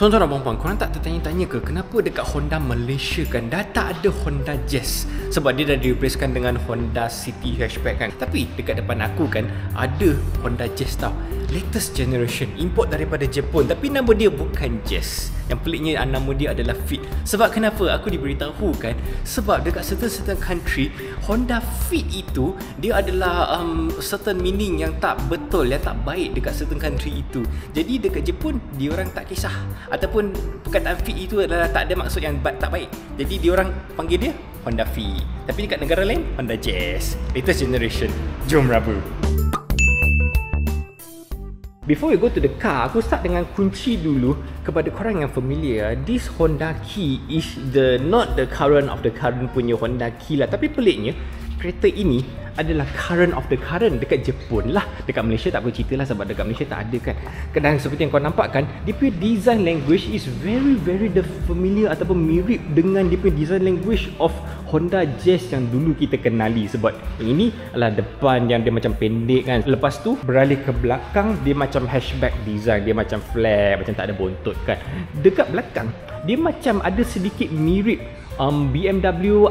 Tuan-tuan dan puan-puan, korang tak tertanya-tanya ke kenapa dekat Honda Malaysia kan dah tak ada Honda Jazz? Sebab dia dah di-replacekan dengan Honda City Hatchback kan. Tapi dekat depan aku kan ada Honda Jazz tau, latest generation, import daripada Jepun, tapi nama dia bukan Jazz. Yang peliknya nama dia adalah Fit. Sebab kenapa aku diberitahu kan? Sebab dekat certain country, Honda Fit itu dia adalah certain meaning yang tak betul, yang tak baik dekat certain country itu. Jadi dekat Jepun diorang tak kisah, ataupun perkataan Fit itu adalah tak ada maksud yang tak baik. Jadi diorang panggil dia Honda Fit. Tapi dekat negara lain Honda Jazz, latest generation. Jom Rabu. Before we go to the car, aku start dengan kunci dulu. Kepada korang yang familiar, this Honda Key is not the current of the current punya Honda Key lah. Tapi peliknya, kereta ini adalah current of the current dekat Jepun lah. Dekat Malaysia tak boleh cerita lah, sebab dekat Malaysia tak ada kan. Kadang seperti yang kau nampak kan, dia punya design language is very familiar ataupun mirip dengan dia punya design language of Honda Jazz yang dulu kita kenali. Sebab yang ini adalah depan yang dia macam pendek kan, lepas tu beralih ke belakang dia macam hatchback design, dia macam flat, macam tak ada bontot kan. Dekat belakang dia macam ada sedikit mirip BMW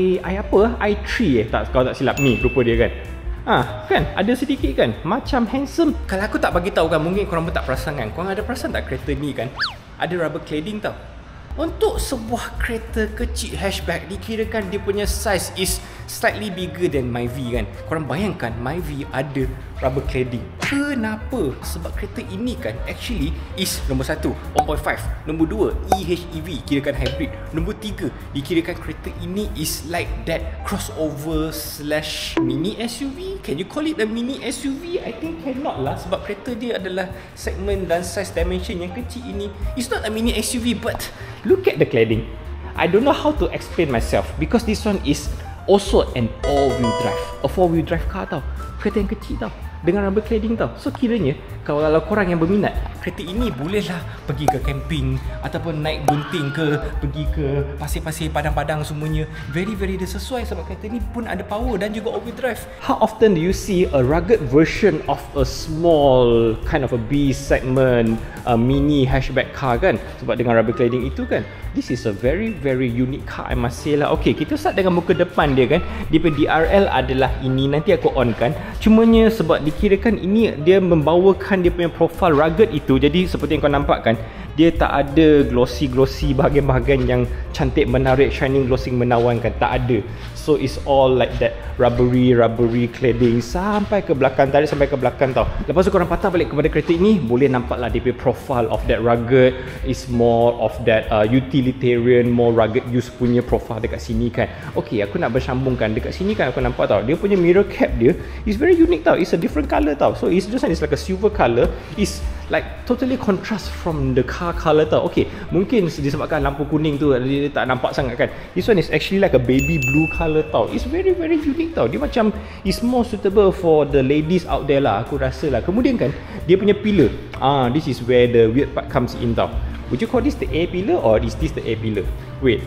i3 tak, kalau tak silap ni rupa dia kan. Kan ada sedikit kan macam handsome. Kalau aku tak bagi tahu kan, mungkin korang pun tak perasan kan. Korang ada perasan tak kereta ni kan ada rubber cladding tau. Untuk sebuah kereta kecil hatchback, dikirakan dia punya size is slightly bigger than Myvi kan. Korang bayangkan Myvi ada rubber cladding. Kenapa? Sebab kereta ini kan actually is nombor 1 1.5, nombor 2 EHEV, kirakan hybrid, nombor 3 dikirakan kereta ini is like that crossover slash mini SUV. Can you call it a mini SUV? I think cannot lah, sebab kereta dia adalah segmen dan size dimension yang kecil ini. It's not a mini SUV, but look at the cladding. I don't know how to explain myself because this one is also an all-wheel drive, a 4-wheel drive car tau. Kereta yang kecil tau, dengan rubber cladding tau. So kiranya kalau korang yang berminat, kereta ini bolehlah pergi ke camping ataupun naik gunting ke, pergi ke pasir-pasir, padang-padang semuanya. Very dia sesuai, sebab kereta ni pun ada power dan juga all-wheel drive. How often do you see a rugged version of a small kind of a B segment mini hatchback car kan? Sebab dengan rubber cladding itu kan, this is a very unique car, I must say lah. Okay, kita start dengan muka depan dia kan. Dia punya DRL adalah ini, nanti aku on kan. Cumanya sebab dikirakan ini dia membawakan dia punya profile rugged itu, jadi seperti yang kau nampak kan, dia tak ada glossy bahagian-bahagian yang cantik, menarik, shining, glossing, menawankan, tak ada. So it's all like that rubbery cladding sampai ke belakang, tarik sampai ke belakang tau. Lepas tu korang patah balik kepada kereta ini, boleh nampak lah dia punya profile of that rugged, is more of that utilitarian, more rugged use punya profile dekat sini kan. Okay, aku nak bersambungkan dekat sini kan, aku nampak tau, dia punya mirror cap dia is very unique tau. It's a different colour tau. So it's just like a silver colour, is like totally contrast from the car colour tau. Okay, mungkin disebabkan lampu kuning tu dia tak nampak sangat kan. This one is actually like a baby blue colour tau. It's very unique tau. Dia macam is more suitable for the ladies out there lah, aku rasa lah. Kemudian kan dia punya pillar, this is where the weird part comes in tau. Would you call this the A pillar or is this the A pillar? Wait,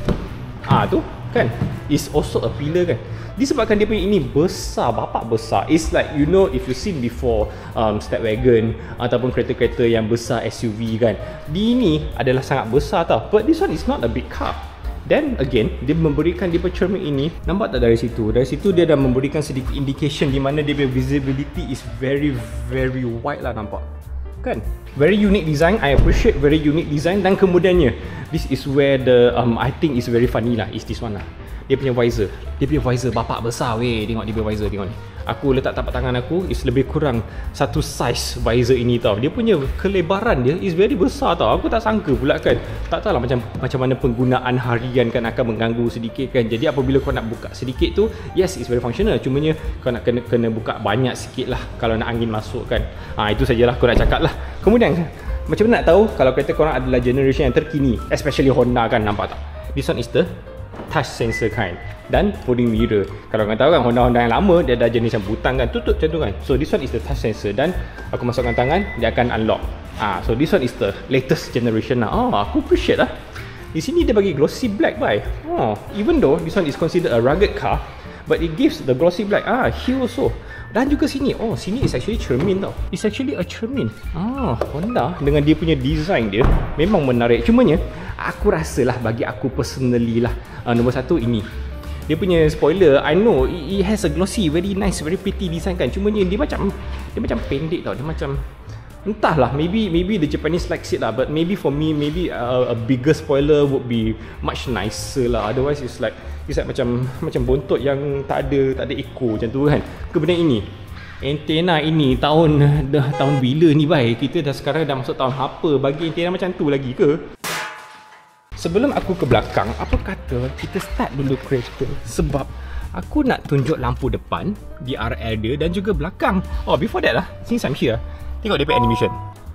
tu kan is also a pillar kan. Disebabkan dia punya ini besar, bapak besar. It's like, you know, if you seen before Stepwagon ataupun kereta-kereta yang besar SUV kan, di ini adalah sangat besar tau. But this one is not a big car. Then again, dia memberikan dia punya cermin ini, nampak tak dari situ? Dari situ dia dah memberikan sedikit indication di mana dia punya visibility is very wide lah, nampak kan? Very unique design, I appreciate very unique design. Dan kemudiannya, this is where the I think is very funny lah, is this one lah. Dia punya visor, bapak besar weh. Tengok dia punya visor, tengok ni. Aku letak tapak tangan aku, is lebih kurang satu size visor ini tau. Dia punya kelebaran dia is very besar tau. Aku tak sangka pula kan. Tak tahu lah macam mana penggunaan harian kan akan mengganggu sedikit kan. Jadi apabila kau nak buka sedikit tu, yes, it's very functional. Cumanya kau nak kena buka banyak sikit lah kalau nak angin masuk kan. Itu sajalah aku nak cakap lah. Kemudian macam mana nak tahu kalau kereta korang adalah generation yang terkini, especially Honda kan, nampak tak? This one is the touch sensor kind dan folding mirror. Kalau korang tahu kan, Honda yang lama dia ada jenis yang butang kan, tutup macam tu kan. So this one is the touch sensor dan aku masukkan tangan, dia akan unlock. So this one is the latest generation lah. Aku appreciate lah. Di sini dia bagi glossy black by. Even though this one is considered a rugged car, but it gives the glossy black. Here also Dan juga sini, oh sini is actually cermin tau. It's actually a cermin. Honda dengan dia punya design dia memang menarik. Cumanya aku rasalah, bagi aku personally lah, nombor satu ini. Dia punya spoiler, I know it has a glossy, very nice, very pretty design kan. Cumanya dia macam pendek tau. Dia macam, entahlah, maybe the Japanese likes it lah, but maybe for me, maybe a bigger spoiler would be much nicer lah. Otherwise it's like macam bontot yang tak ada echo macam tu kan. Kemudian ini antena ini tahun bila ni baik? Kita dah sekarang dah masuk tahun apa bagi antena macam tu lagi ke? Sebelum aku ke belakang, apa kata kita start dulu kereta, sebab aku nak tunjuk lampu depan, DRL dia dan juga belakang. Oh, before that lah, since I'm here, tengok dia punya animation.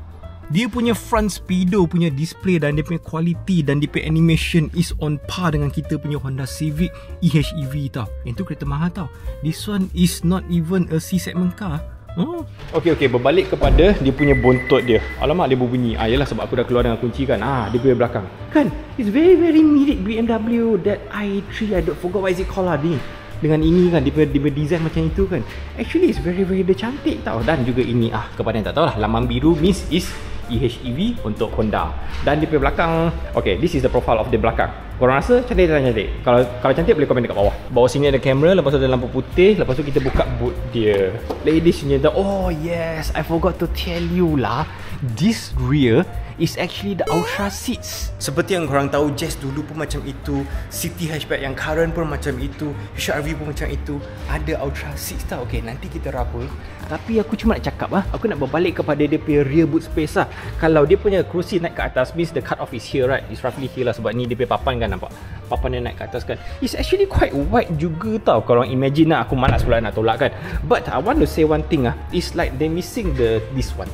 Dia punya front speedo punya display dan dia punya quality dan dia punya animation is on par dengan kita punya Honda Civic EHEV tau. Yang tu kereta mahal tau. This one is not even a C segment car. Okay, berbalik kepada dia punya bontot dia. Alamak, dia berbunyi. Yalah, sebab aku dah keluar dengan kunci kan. Dia punya belakang kan, it's very mirip BMW that i3. I don't forgot what is it called lah ni. Dengan ini kan, dia punya design macam itu kan. Actually it's very dia cantik tau. Dan juga ini, kepada yang tak tahu lah, laman biru means is EHEV untuk Honda. Dan dia punya belakang, okay, this is the profile of the belakang. Korang rasa cantik tak cantik? Kalau cantik boleh komen dekat bawah. Bawah sini ada kamera, lepas tu ada lampu putih, lepas tu kita buka boot dia. Ladies and gentlemen, oh yes, I forgot to tell you lah, this rear is actually the Ultra seats. Seperti yang korang tahu, Jazz dulu pun macam itu, City hatchback yang current pun macam itu, HRV pun macam itu, ada Ultra seats tau. Okay, nanti kita raba. Tapi aku cuma nak cakap aku nak berbalik kepada dia punya rear boot space lah. Kalau dia punya kerusi naik ke atas, means the cut off is here, right? It's roughly here lah, sebab ni dia punya papan kan, nampak? Papan dia naik ke atas kan. It's actually quite wide juga tau. Korang imagine lah, aku malas pula nak tolak kan. But I want to say one thing it's like they missing this one.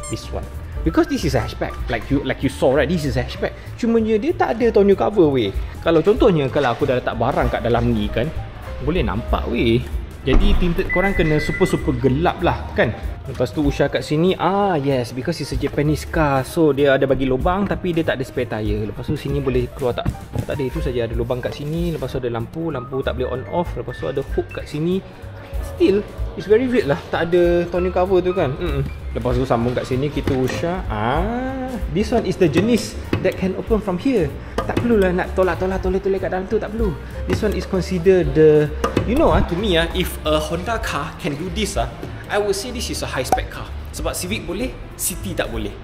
Because this is a hatchback, like you saw, right? This is a hatchback. Cumanya dia tak ada tonneau cover weh. Kalau contohnya kalau aku dah letak barang kat dalam ni kan, boleh nampak weh. Jadi tinted korang kena super gelap lah kan. Lepas tu Usha kat sini, yes, because it's a Japanese car, so dia ada bagi lubang tapi dia tak ada spare tire. Lepas tu sini boleh keluar tak ada, itu saja ada lubang kat sini. Lepas tu ada lampu tak boleh on off. Lepas tu ada hook kat sini. Still, it's very weird lah, tak ada tonneau cover tu kan. Lepas tu sambung kat sini, kita Usha, this one is the jenis that can open from here. Tak perlulah nak tolak kat dalam tu, tak perlu. This one is considered the, you know to me if a Honda car can do this I would say this is a high spec car. Sebab Civic boleh, City tak boleh.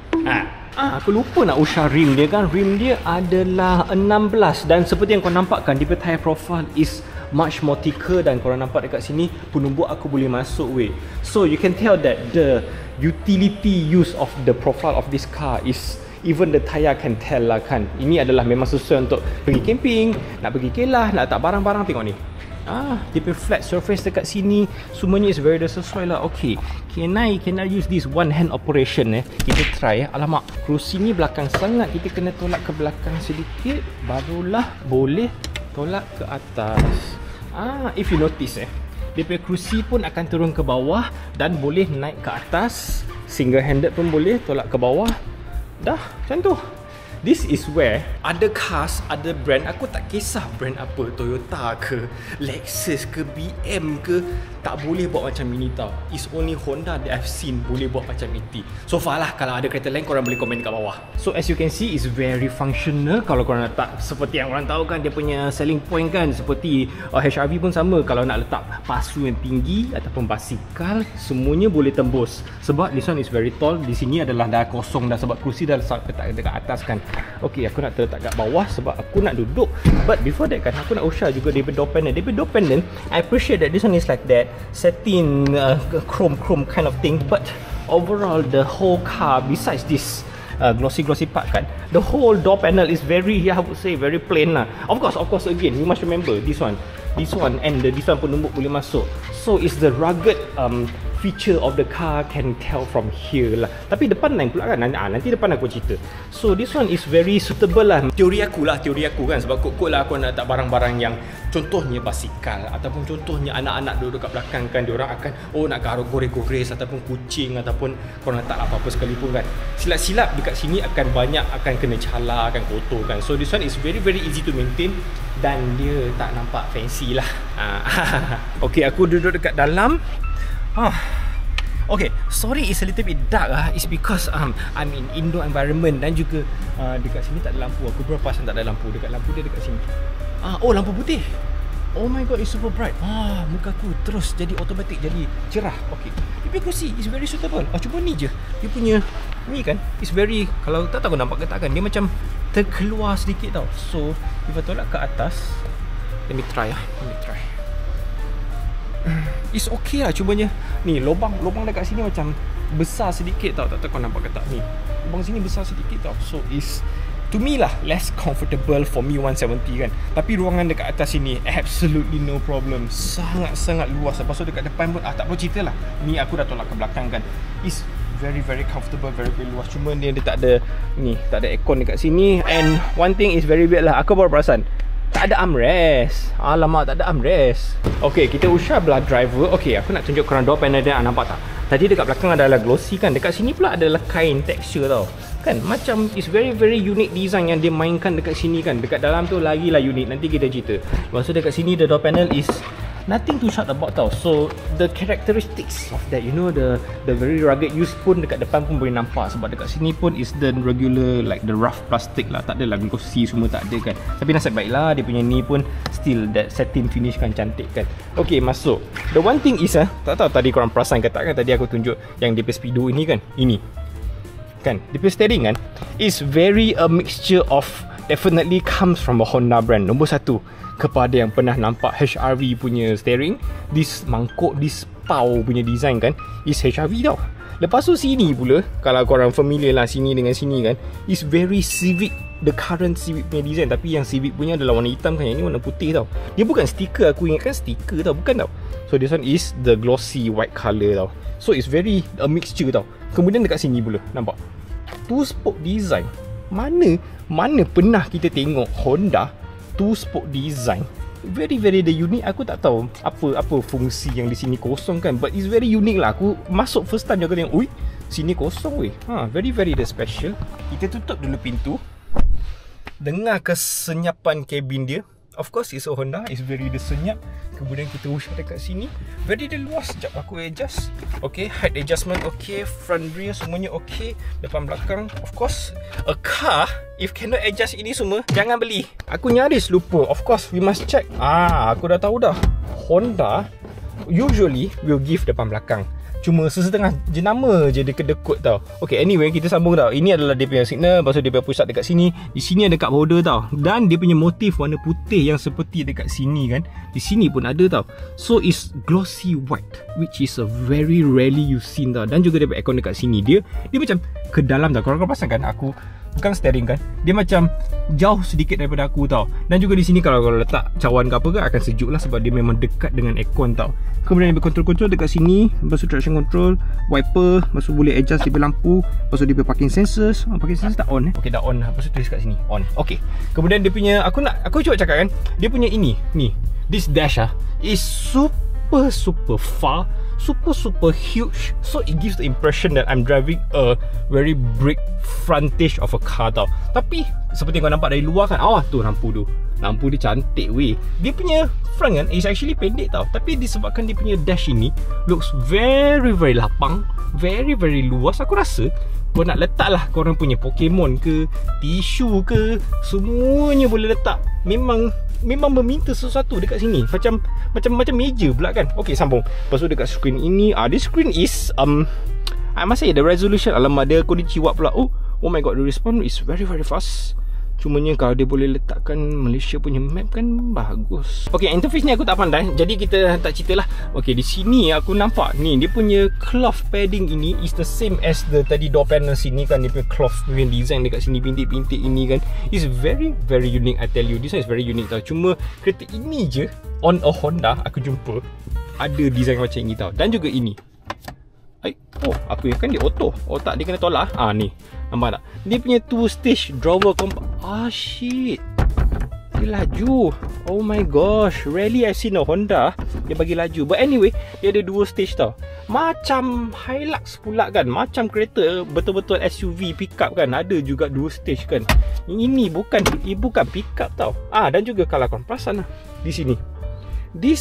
Aku lupa nak Usha rim dia kan. Rim dia adalah 16 dan seperti yang kau nampak kan, dia punya tire profile is much more thicker dan korang nampak dekat sini penumbuk aku boleh masuk weh. So you can tell that the utility use of the profile of this car is, even the tire can tell lah kan. Ini adalah memang sesuai untuk pergi camping, nak pergi kelah, nak letak barang-barang. Tengok ni, dia punya flat surface dekat sini, semuanya is very sesuai lah. Okay, can I use this one hand operation kita try. Alamak, kerusi ni belakang sangat, kita kena tolak ke belakang sedikit, barulah boleh tolak ke atas. If you notice dia punya kerusi pun akan turun ke bawah dan boleh naik ke atas. Single handed pun boleh tolak ke bawah. Dah, macam tu. This is where other cars, other brand, aku tak kisah brand apa, Toyota ke, Lexus ke, BM ke, tak boleh buat macam ini tau. It's only Honda that I've seen boleh buat macam ini. So far lah, kalau ada kereta lain korang boleh komen kat bawah. So as you can see, it's very functional. Kalau korang letak, seperti yang korang tahu kan, dia punya selling point kan, seperti HRV pun sama. Kalau nak letak pasu yang tinggi ataupun basikal, semuanya boleh tembus. Sebab this one is very tall. Di sini adalah dah kosong dah, sebab kerusi dah letak dekat atas kan. Okay, aku nak terletak kat bawah sebab aku nak duduk. But before that kan, aku nak Usha juga dia door panel. Dia door panel, I appreciate that this one is like that satin chrome kind of thing. But overall the whole car, besides this glossy part kan, the whole door panel is very, I would say very plain lah. Of course again, you must remember this one and this one penumbuk boleh masuk. So it's the rugged feature of the car can tell from here lah. Tapi depan lain pula kan, nanti depan aku cerita. So this one is very suitable lah. Teori aku kan, sebab kot lah aku nak letak barang-barang yang contohnya basikal ataupun contohnya anak-anak duduk kat belakang kan, diorang akan nak garuk gores ataupun kucing ataupun korang letak apa-apa sekalipun kan, silap-silap dekat sini akan banyak, akan kena cala, akan kotor kan. So this one is very easy to maintain dan dia tak nampak fancy lah. Okay, aku duduk dekat dalam. Okay, sorry it's a little bit dark It's because I'm in indoor environment. Dan juga dekat sini tak ada lampu. Aku berperasan tak ada lampu. Dekat lampu dia dekat sini. Oh, lampu putih. Oh my god, it's super bright. Muka aku terus jadi automatic, jadi cerah. Okay, tapi aku see it's very suitable. Cuma ni je dia punya ni kan, it's very, kalau tak tahu nampak ke tak kan, dia macam terkeluar sedikit tau. So if I tolak ke atas, let me try. It's okay lah, cumanya ni lubang dekat sini macam besar sedikit tau. Tak tahu kau nampak ke tak ni. Lubang sini besar sedikit tau. So is to me lah less comfortable for me 170 kan. Tapi ruangan dekat atas sini absolutely no problem. Sangat-sangat luas. Lepas tu dekat depan pun tak perlu cerita lah. Ni aku dah tolak ke belakang kan. Is very comfortable, very luas. Cuma dia tak ada ni, tak ada aircon dekat sini. And one thing is very weird lah. Aku baru perasan tak ada armrest. Alamak, tak ada armrest. Okay, kita usah belah driver. Okay, aku nak tunjuk korang door panel dia. Nampak tak? Tadi dekat belakang adalah glossy kan. Dekat sini pula adalah kain texture tau. Kan, macam it's very unique design yang dia mainkan dekat sini kan. Dekat dalam tu lagilah unik. Nanti kita cerita. Lepas tu dekat sini the door panel is nothing to shout about tau. So the characteristics of that, you know, the very rugged use pun dekat depan pun boleh nampak. Sebab dekat sini pun is the regular like the rough plastic lah. Tak ada lah glossy semua, tak ada kan. Tapi nasib baik lah, dia punya ni pun still that satin finish kan, cantik kan. Okay, masuk. The one thing is tak tahu tadi korang perasan ke tak kan, tadi aku tunjuk yang DP Speedo ini kan. Ini kan, DP steering kan is very a mixture of, definitely comes from a Honda brand. Nombor satu, kepada yang pernah nampak HRV punya steering, this mangkuk, this pau punya design kan, is HRV tau. Lepas tu sini pula, kalau korang familiar lah sini dengan sini kan, is very Civic, the current Civic punya design. Tapi yang Civic punya adalah warna hitam kan, yang ni warna putih tau. Dia bukan stiker, aku ingatkan stiker tau, bukan tau. So this one is the glossy white colour tau. So it's very a mixture tau. Kemudian dekat sini pula, nampak two spoke design. Mana pernah kita tengok Honda two spoke design, very the unique. Aku tak tahu apa fungsi yang di sini kosong kan, but it's very unique lah. Aku masuk first time je aku tengok, ui, sini kosong weh. Very the special. Kita tutup dulu pintu, dengar kesenyapan kabin dia. Of course it's a Honda, it's very senyap. Kemudian kita usah dekat sini, very luas. Sekejap aku adjust. Okay, height adjustment okay, front rear semuanya okay, depan belakang. Of course, a car if cannot adjust ini semua, jangan beli. Aku nyaris lupa. Of course we must check. Aku dah tahu dah, Honda usually will give depan belakang. Cuma sesetengah jenama je dia kedekut tau. Okay, anyway, kita sambung tau. Ini adalah dia punya signal. Lepas tu dia punya pusat dekat sini. Di sini ada cup holder tau. Dan dia punya motif warna putih yang seperti dekat sini kan, di sini pun ada tau. So it's glossy white, which is a very rarely you seen tau. Dan juga dia punya aircon dekat sini. Dia macam ke dalam tau. Korang perasan kan, aku bukan steering kan, dia macam jauh sedikit daripada aku tau. Dan juga di sini kalau letak cawan ke apa ke, akan sejuk lah sebab dia memang dekat dengan aircon tau. Kemudian dia control dekat sini. Lepas tu traction control, wiper. Lepas tu boleh adjust dia lampu. Lepas tu dia parking sensors. Parking sensors tak on Okay, dah on. Lepas tu tulis kat sini on. Okay, kemudian dia punya, aku cuba cakap kan, dia punya ini ni, this dash is super far, super huge. So it gives the impression that I'm driving a very big frontage of a car tau. Tapi seperti kau nampak dari luar kan, tu lampu dia cantik weh. Dia punya front kan is actually pendek tau, tapi disebabkan dia punya dash ini looks very lapang, very luas. Aku rasa kau nak letak lah korang punya Pokemon ke, tisu ke, semuanya boleh letak. Memang meminta sesuatu dekat sini. Macam meja pula kan. Okay, sambung. Lepas tu dekat screen ini, this screen is I must say the resolution, alamak dia konnichiwa pula. Oh my god, the response is very fast. Cumanya kalau dia boleh letakkan Malaysia punya map kan bagus. Okay, interface ni aku tak pandai, jadi kita tak cerita lah. Okay, di sini aku nampak ni, dia punya cloth padding ini is the same as the tadi door panel sini kan. Dia punya cloth punya design dekat sini, bintik-bintik ini kan, is very unique. I tell you, this one is very unique tau. Cuma kereta ini je on a Honda aku jumpa ada design macam ini tau. Dan juga ini, aku kan dia auto. Tak, dia kena tolak. Ni nampak tak, dia punya 2 stage drawer compact. Shit, dia laju. Oh my gosh, rarely I've seen a Honda dia bagi laju. But anyway, dia ada 2 stage tau. Macam Hilux pula kan, macam kereta betul-betul SUV pickup kan, ada juga 2 stage kan. Ini bukan pickup tau. Dan juga kalau korang perasan lah, di sini this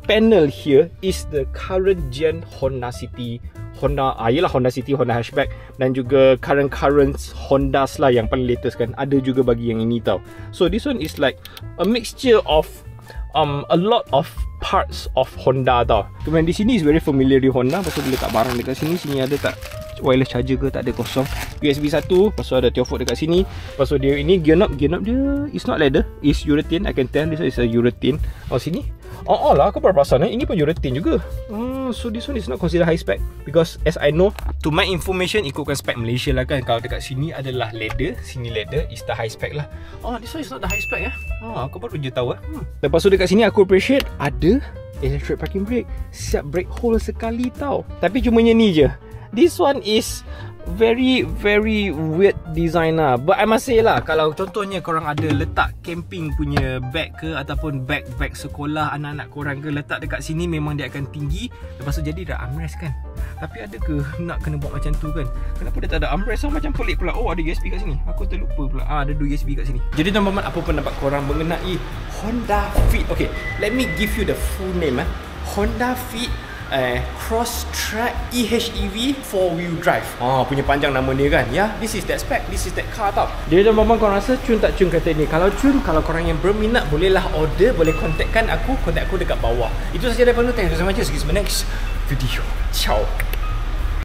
panel here is the current gen Honda City, Honda City, Honda hatchback, dan juga current Hondas lah yang paling latest kan. Ada juga bagi yang ini tau. So this one is like a mixture of a lot of parts of Honda tau. Kemudian di sini is very familiar di Honda. Pasal boleh letak barang dekat sini. Sini ada tak wireless charger ke? Tak ada, kosong. USB 1. Pasal ada Teofort dekat sini. Pasal dia ini gear knob dia is not leather, is urethane. I can tell this is a urethane. Oh sini. Oh lah, aku baru perasan ini pun urethane juga. So this one is not considered high spec, because as I know, to my information, ikutkan spec Malaysia lah kan. Kalau dekat sini adalah leather, sini leather is the high spec lah. Oh, this one is not the high spec ya. Aku baru je tahu. Lepas tu dekat sini aku appreciate ada electric parking brake. Siap brake hole sekali tau. Tapi cumanya ni je. This one is very weird design lah. But I must say lah, kalau contohnya korang ada letak camping punya bag ke, ataupun bag sekolah anak-anak korang ke, letak dekat sini memang dia akan tinggi. Lepas tu jadi dah armrest kan. Tapi ada ke nak kena buat macam tu kan? Kenapa dia tak ada armrest? So macam pelik pula. Oh, ada USB kat sini. Aku terlupa pula. Ada 2 USB kat sini. Jadi teman-teman, apa pendapat korang mengenai Honda Fit? Okay, let me give you the full name. Honda Fit Crosstrek EHEV 4-wheel drive. Punya panjang nama dia kan. Ya, this is that spec, this is that car tau. Jadi teman-teman, korang rasa cun tak cun kata ni? Kalau cun, kalau korang yang berminat, bolehlah order, boleh kontakkan aku, kontak aku dekat bawah. Itu sahaja daripada. Thank you so much. See you in the next video. Ciao.